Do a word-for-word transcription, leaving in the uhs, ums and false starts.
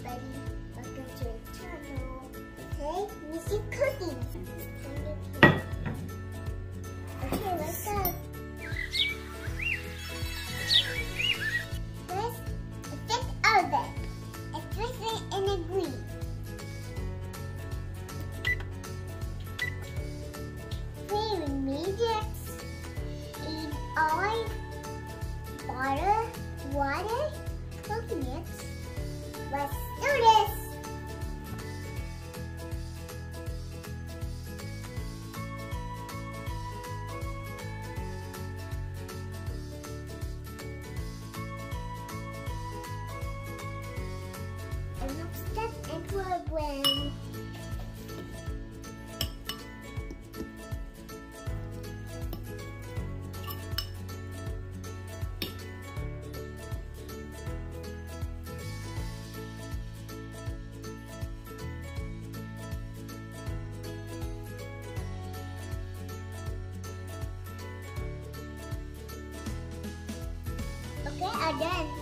everybody, welcome to the channel. Today, music cooking. Okay, let's go. First, a thick oven, especially in the green. Three ingredients: in oil, butter, water, coconuts. Let's do this! And let's step into a blend. Okay, I'm done.